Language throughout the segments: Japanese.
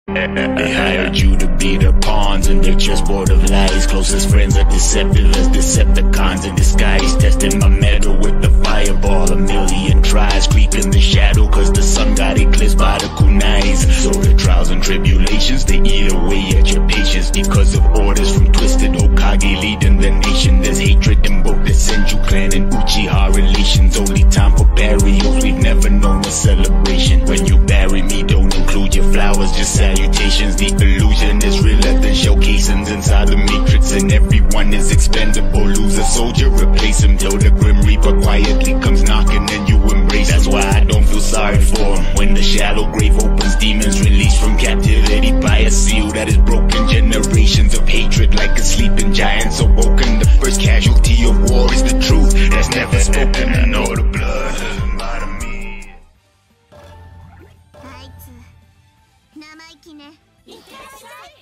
They hired you to be the pawns in their chessboard of lies. Closest friends are deceptive as Decepticons in disguise. Testing my metal with the fireball. A million tries creep in the shadow, cause the sun got eclipsed by the kunais. So the trials and tribulations, they eat away at your patience. Because of orders from Twisted Hokage leading the nation. There's hatred in both the Senju clan and Uchiha relations. Only time for burials, we've never known a celebration. When you bury me, don't include your flowers, just salutations. The illusion is realer than showcasings inside the matrix, and everyone is expendable. Lose a soldier, replace him till the Grim Reaper quietly comes knocking and you embrace. That's why I don't feel sorry for him. When the shallow grave opens, demons released from captivity by a seal that is broken. Generations of hatred like a sleeping giants awoken. The first casualty of war is the truth that's never spoken. And all the blood doesn't bother me. あいつ生意気ね。いってらっしゃい。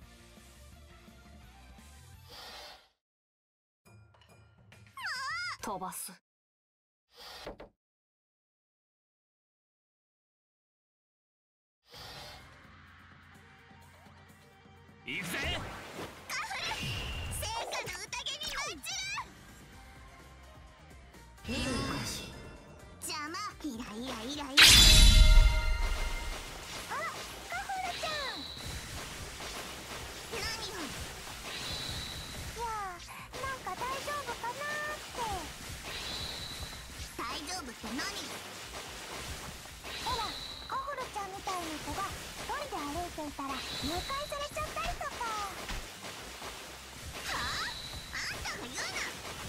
飛ばす。 行くぜ。 カフル、聖火の宴に舞い散る。見るかし。邪魔。イライライライラ。あ、カフルちゃん。何を。いや、なんか大丈夫かなーって。大丈夫って何？ほら、カフルちゃんみたいな子が一人で歩いていたら誘拐されちゃったりとか。はあ？あんたが言うな。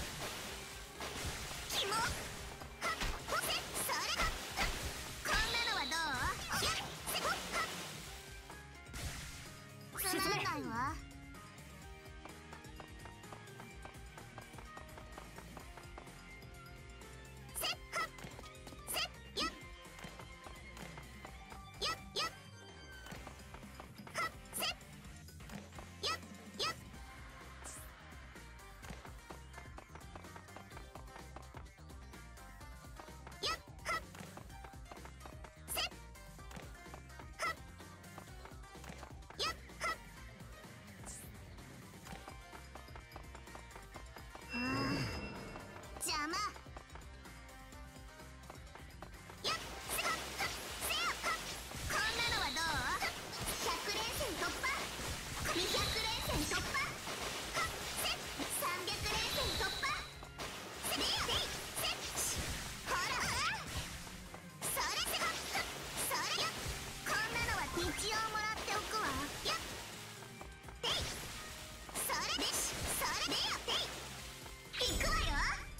キモ。はっ、ほせ、それだ。こんなのはどう？やっ、せほっはっ。つまんないわ。せっはっ、せっやっ。やっやっ。はっ、せっ。やっやっ。やっはっ。せっ。はっ。やっはっ。はあ、邪魔。やっ、せはっはっ、せやっはっ。こんなのはどう？100連戦突破。200連戦突破。はっ、せっ。300連戦突破。せめやでい。せっ。ほら、それせはっはっ。それやっ。こんなのは一応もらっておくわ。やっ。でい。それでし。それでやでい。行くわよ。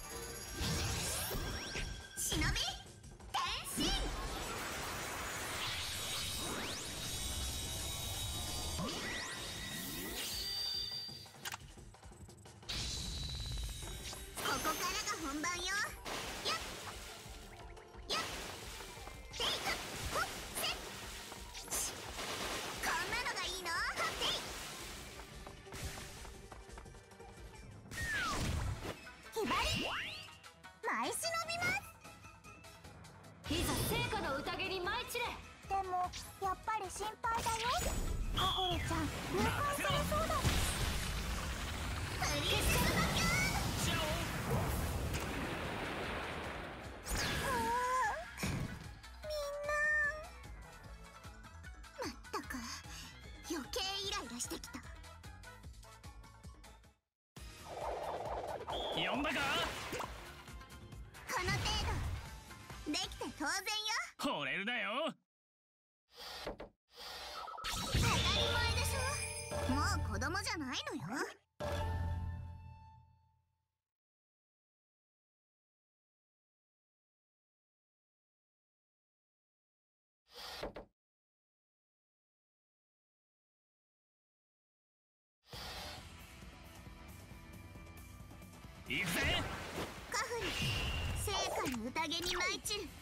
忍び転身。ここからが本番よ。やっやっ。ていはっほっせっ。しこんなのがいいの？はってい。ひばり舞い忍びます。 いざ聖火の宴に舞い散れ。 でもやっぱり心配だよ。カホルちゃん誘拐されそうだ。プリズムバキューン。みんなまったく余計イライラしてきた。 呼んだか。 この程度できて当然よ。 惚れるだよ。 当たり前でしょ。もう子供じゃないのよ。 行くぜ。 カフル、聖火の宴に舞い散る。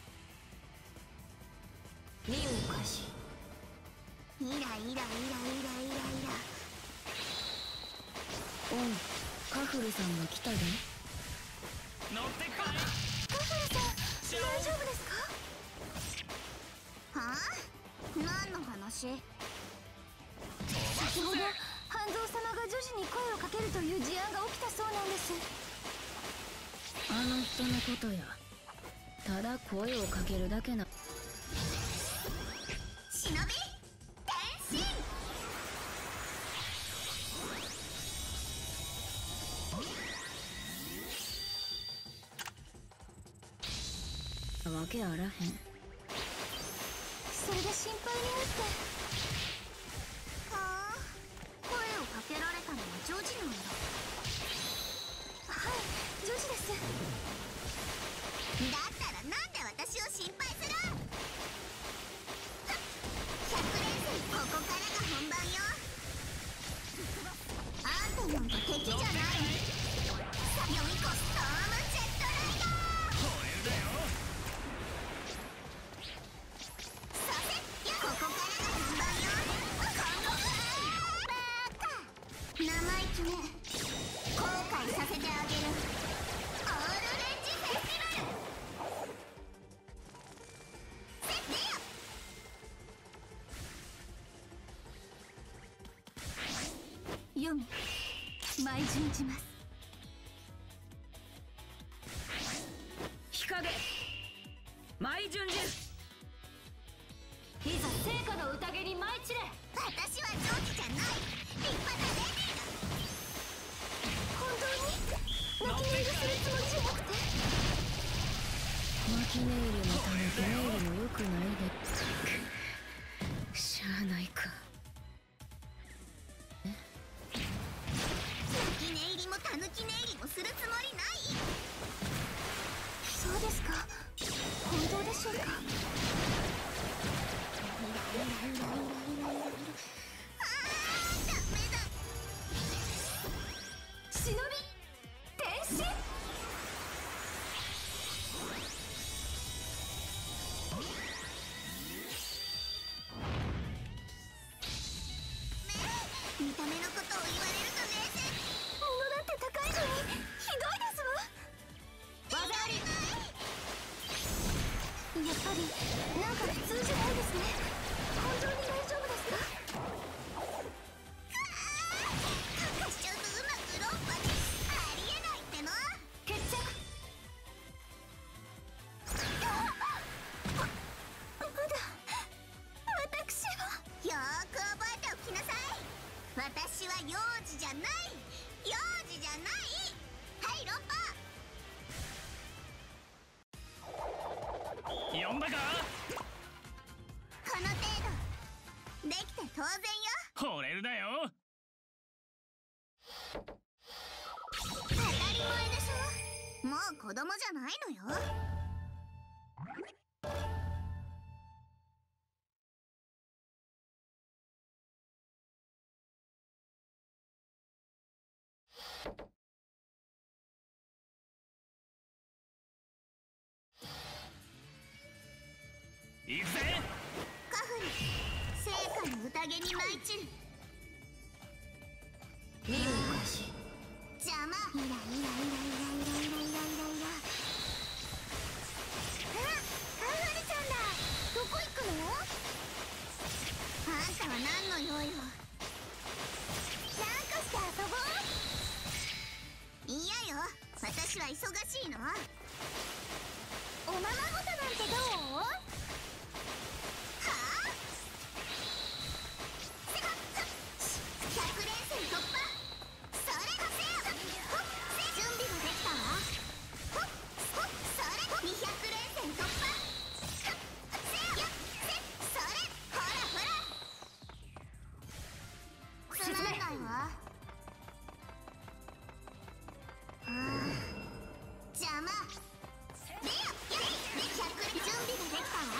見るかし。 イライライライライライラ。 おん、カフルさんが来たで。 乗ってくかい。 カフルさん、大丈夫ですか？はあ？何の話？ 先ほど半蔵様が女児に声をかけるという事案が起きたそうなんです。 あの人のことや。ただ声をかけるだけな。 忍び転身。 わけあらへん。 それで心配になって。はあ、声をかけられたのは女児なんだ。はい、女児です。だったらなんで私を心配する。100連戦、ここからが本番よ。あんたなんか敵じゃない。さよみこストームジェットライダー。 これだよ。 さて、ここからが本番よ。バーカ生意気ね。後悔させてあげる。オールレンジフェスティバル。せってよ。読み舞順じます。 日陰舞順じ。 いざ聖火の宴に舞い散れ。私は蒸気じゃない。立派なレディーだ。本当に泣き寝入りするつもりじゃなくて。 巻き寝入りもためて寝入りもよくないで。しゃあないか。 泣き寝入りもたぬき寝入りもするつもりない。そうですか。本当でしょうか。ダメだ。忍び転身。見た目のことを言われるとね。物だって高いのにひどいですわ。技あり。やっぱりなんか普通じゃないですね。本当に大丈夫ですか。かかしちゃうとうまく論破にありえないっての。決着。まだ私は。よーく覚えておきなさい。私は幼児じゃない。幼児じゃない。はい論破。 呼んだか。 この程度できて当然よ。 惚れるだよ。 当たり前でしょ。もう子供じゃないのよ。 行くぜ。 カフリ聖火の宴に舞い散る。 見るおかしい。 邪魔。イライライライライライライライライラ。あ、カフリちゃんだ。どこ行くの。あんたは何の用よ。なんかして遊ぼう。嫌よ。私は忙しいの。おままごとなんてどう。邪魔。準備ができたわ。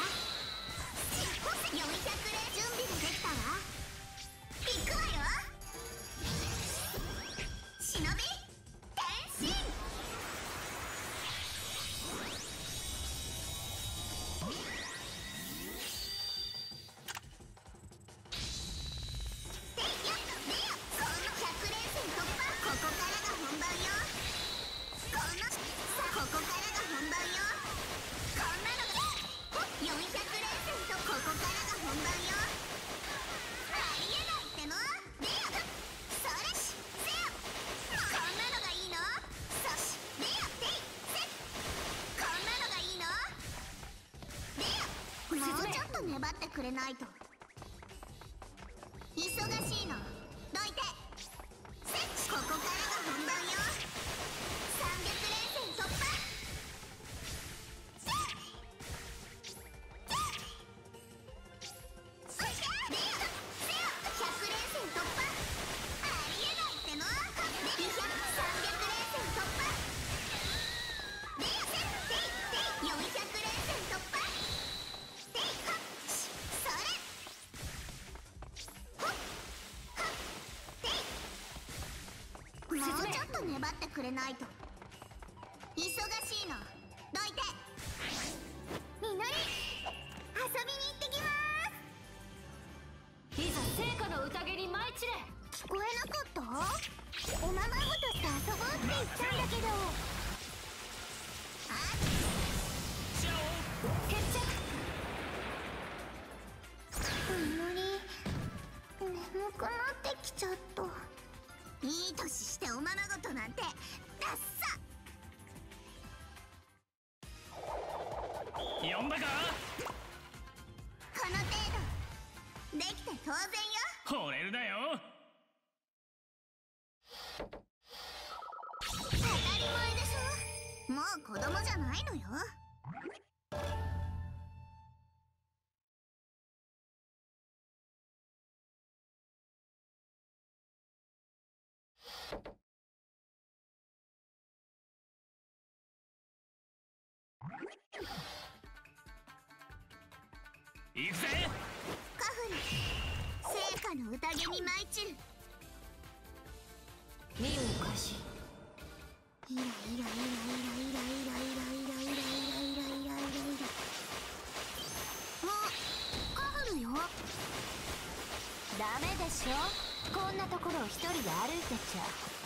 もうちょっと粘ってくれないと。忙しいのどいて。みのり、遊びに行ってきます。 いざ聖火の宴に舞い散れ。 聞こえなかった？おままごとして遊ぼうって言ったんだけど。 決着。 みのり、眠くなってきちゃった。いい年しておままごとなんてダッサ。 呼んだか。 この程度できて当然よ。 惚れるだよ。 当たり前でしょ。もう子供じゃないのよ。 行くぜ。 カフリ、聖火の宴に舞い散る。 任務開始。 イライライライライライライライライライライライライライライライラ。あ、カフルよ。 ダメでしょ、こんなところを一人で歩いてちゃ。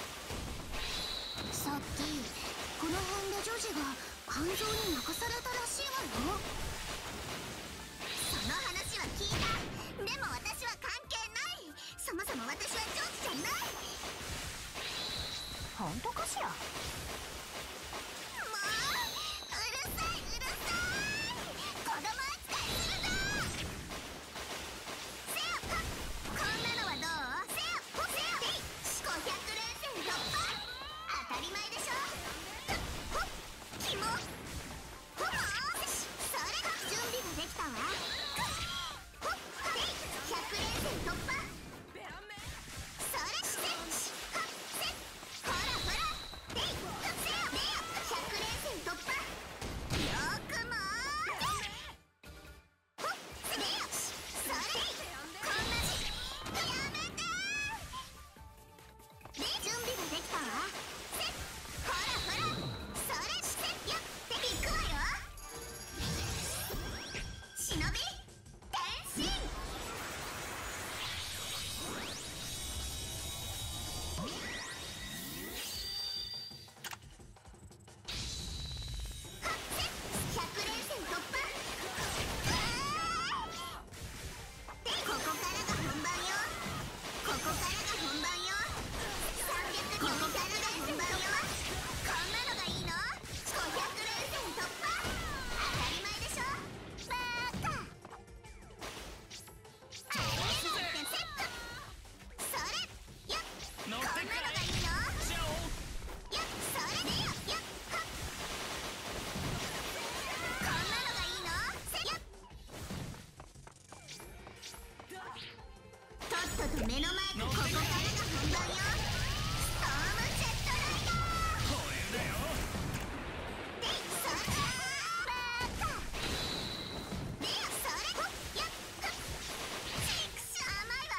さっきこの辺で女児が肝臓に泣かされたらしいわよ。その話は聞いた。でも私は関係ない。そもそも私は女児じゃない。 本当かしら。 もううるさい、うるさい。子供扱いするぞ。せよか、こんなのはどう？せよほせよ。思考100連戦突破。当たり前でしょ。ほっ、キモ。ほもよし、それが準備ができたわ。ほっ、100連戦突破。それしてはっせっ、ほらほら。でいせよねよ、100連戦突破。よーくもほっせねよし、それこんなじやめてー。で準備ができたわ。せっ、ほらほら。それしてやっていくわよ。忍び転身。100連戦突破。でここからが本番よ。ここからが本番よ。300、ここからが本番よ。こんなのがいいの？500連戦突破。当たり前でしょ。バーカ。ありえないってセット。それよっ、こんなのがいいの？よっ、それでよよっ、はっ。こんなのがいいの？せよっ。とっとと目の前でここからが本番よ。ストームジェットライダー。 惚れるだよ。 でそれバーカ。でよそれほっよっはっ。チクショー甘いわ。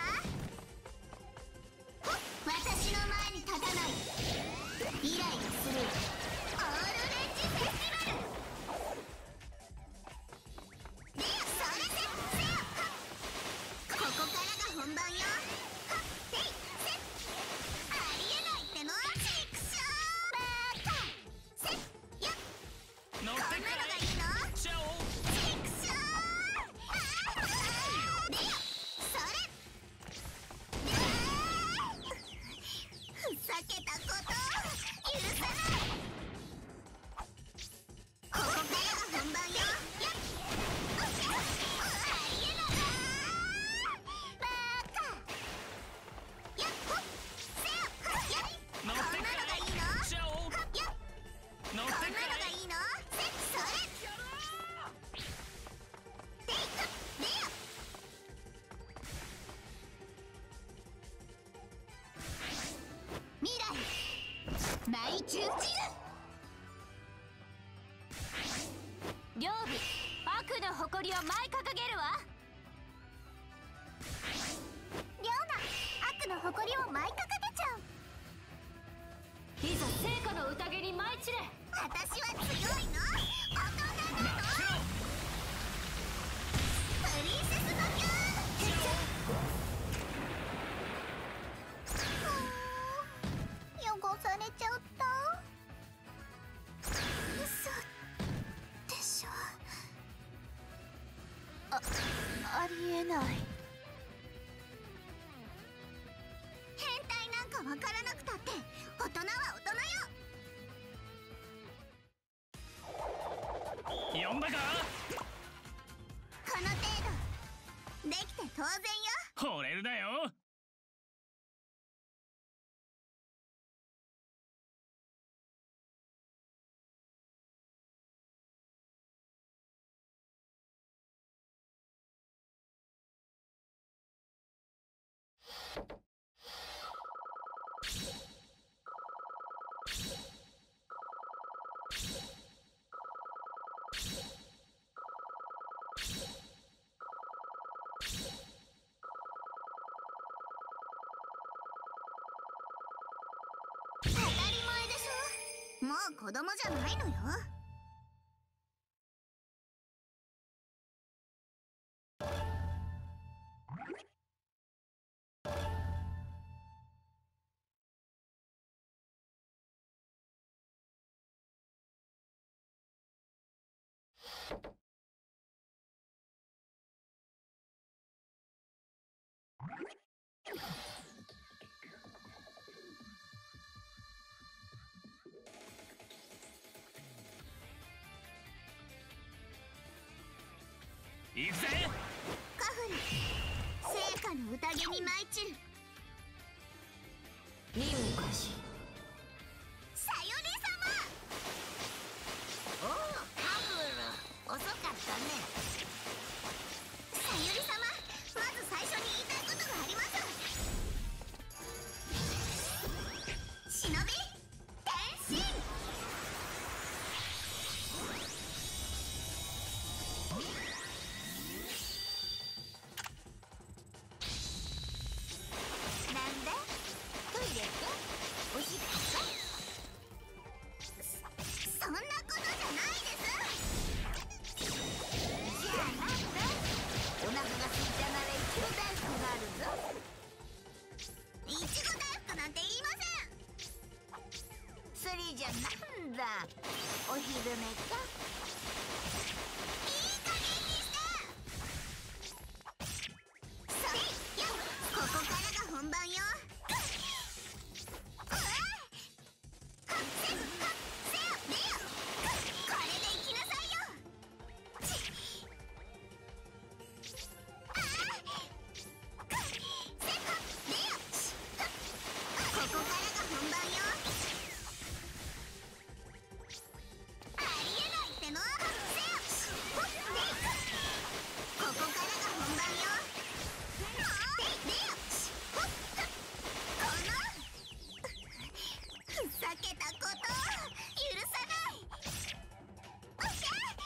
ほっ、私の前に立たない。イライラする。オールレンジフェスティバル。でよそれせせよはっ。ここからが本番よ。はっせいせっ。ありえないっての。チクショーバーカ。せっよっ。 乗ってこんなのがいいの？ チャオ。 チクショー。あーでよそれでふざけたこと許さない。ここからが本番よ。やっありえないバーカ。やっほっせよはっやっ。こんなのがいいの？ チャオ。 はっやっ。 乗こんなのがいいの？せっそれでいくでよ。未来舞い散る。 両備、悪の誇りを舞い掲げるわ。 リョーナ、悪の誇りを舞い掲げちゃう。 走れ。 私は強いの。大人だぞ。プリンセスのキュー。汚されちゃった。嘘でしょ。ありえない。変態なんかわからなくたって大人は大人よ。 呼んだか。 この程度できて当然よ。 惚れるだよ。 当たり前でしょ。もう子供じゃないのよ。 行くぜ。 カフリ聖火の宴に舞い散る。 任務開始。 さより様。 おお、カブル、遅かったね。 さゆり様、まず最初に言いたいことがあります。忍び転身。なんで？ トイレか？おしっこか？ そんなことじゃないです。 じゃあなんだ？お腹が空いたならいちご大福があるぞ。 いちご大福なんて言いません。 それじゃなんだ？お昼寝か？ いい加減にして。それよ、ここからが本番よ。うわっせよねよ。これで行きなさいよ。ああせねよ。ここからが本番よ。ありえないっての。せよほっねここからが本番よ。ねよほっこのふざけたこと許さない。オッケ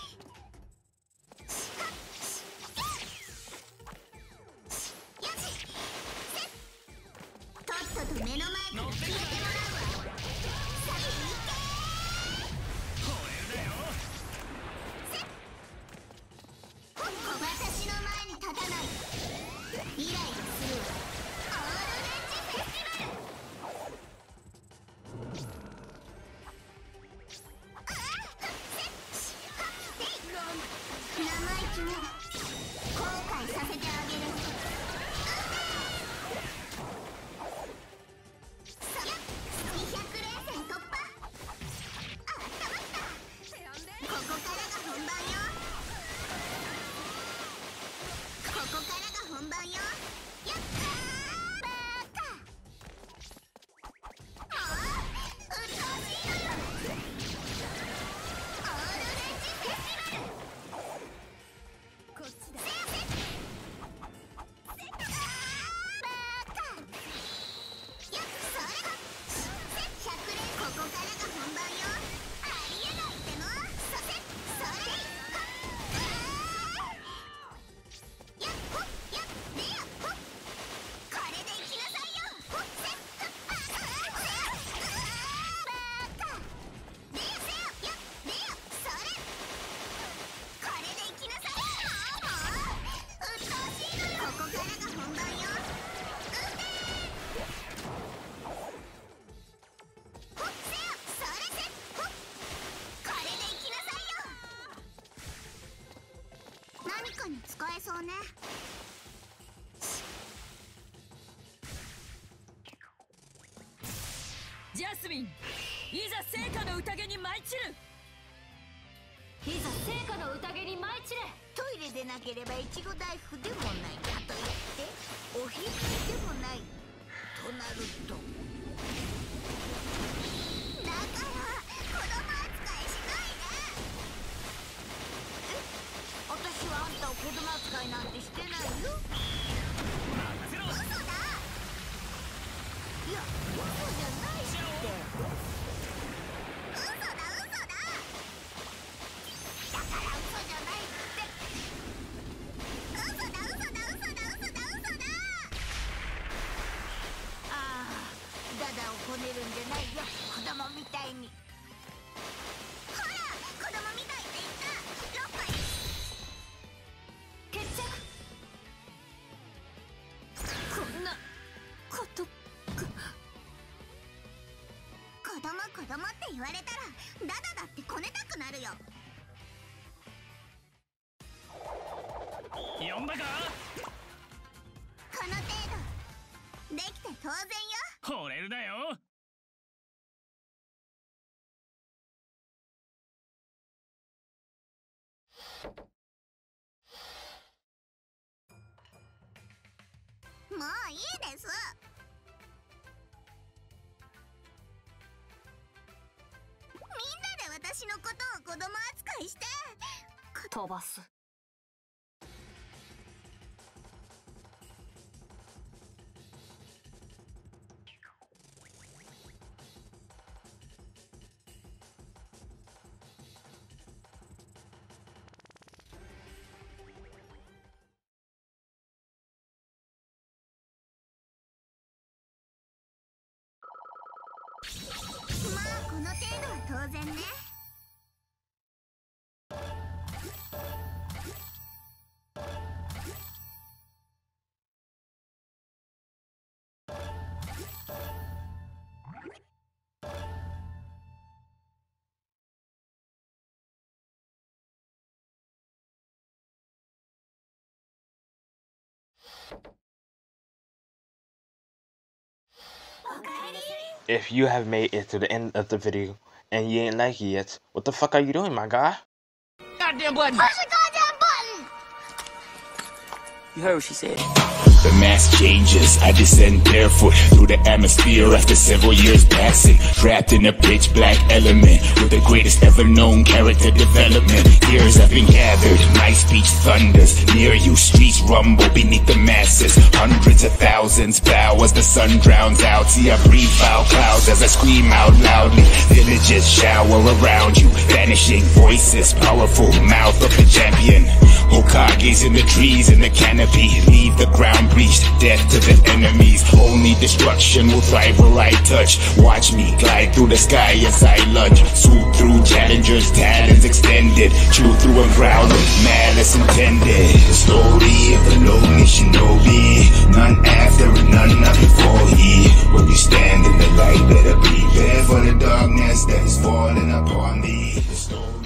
ー。よしとっとと目の前から消えてもらうわ。さて行け。 惚れるだよ。 私の前に立たない。イライラするわ。オールレンジフェスティバル。生意気ね。後悔させてあげる。さジャスミン、いざ聖火の宴に舞い散る。 いざ聖火の宴に舞い散れ。 トイレでなければいちご大福でもない、かといっておひつでもないとなると、だから子供扱いしないで。私はあんたを子供扱いなんてしてないよ。嘘だ。いや、嘘じゃないって。嘘だ嘘だ。だから嘘じゃないって。嘘だ嘘だ嘘だ嘘だ嘘だ。ああ、ダダをこねるんじゃないよ、子供みたいに。ほら、子供みたいって言った。6回決着。こんなことが。子供って言われたらダダだってこねたくなるよ。 呼んだか。 この程度できて当然よ。 惚れるだよ。 もういいです。みんなで私のことを子供扱いして飛ばす。 まあこの程度は当然ね。 If you have made it to the end of the video and you ain't like it yet, what the fuck are you doing, my guy? Goddamn button! Push the goddamn button! You heard what she said. The mask changes, I descend barefoot through the atmosphere after several years passing, trapped in a pitch black element with the greatest ever known character development. Years have been gathered, my speech thunders near you, streets rumble beneath the masses. Hundreds of thousands bow as the sun drowns out. See, I breathe foul clouds as I scream out loudly. Villages shower around you, vanishing voices, powerful mouth of the champion. Hokages in the trees in the canopy, leave the ground breached, death to the enemies. Only destruction will thrive where I touch. Watch me glide through the sky as I lunge, swoop through challengers, talons extended, chew through a crowd with malice intended. The story of the lonely shinobi, none after and none not before he. When you stand in the light, better prepare for the darkness that is falling upon thee. The story